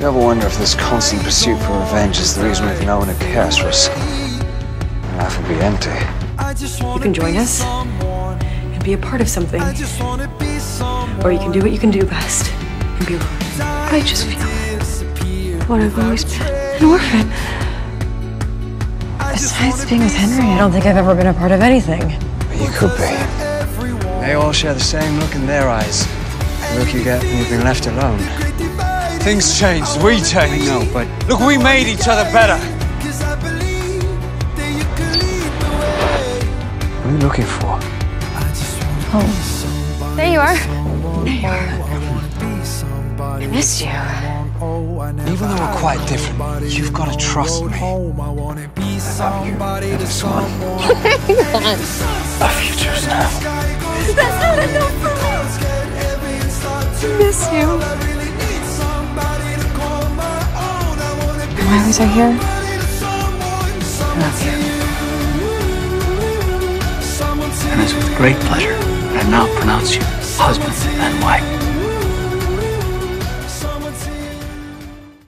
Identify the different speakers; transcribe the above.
Speaker 1: You ever wonder if this constant pursuit for revenge is the reason we've known who cares for us? Life will be empty.
Speaker 2: You can join us and be a part of something. Or you can do what you can do best and be alone.
Speaker 3: I just feel what I've always been, an orphan. Besides being with Henry, I don't think I've ever been a part of anything.
Speaker 1: But you could be. They all share the same look in their eyes. The look you get when you've been left alone. Things changed, we changed. No, but look, we made each other better. What are you looking for?
Speaker 3: Oh, there you are. There you are. I missed you.
Speaker 1: Even though we're quite different, you've got to trust me. I love you, and this one. Our futures now.
Speaker 3: That's not enough for me. I miss you. And why was I here? I love you.
Speaker 4: And it's with great pleasure I now pronounce you husband and wife.